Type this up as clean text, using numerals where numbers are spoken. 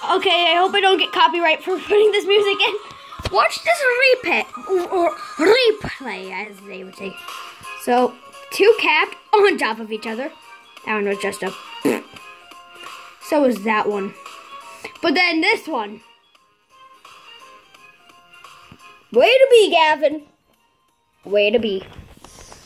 Okay, I hope I don't get copyright for putting this music in. Watch this replay, as they would say. So, two capped on top of each other. That one was just a... So was that one. But then this one. Way to be, Gavin. Way to be.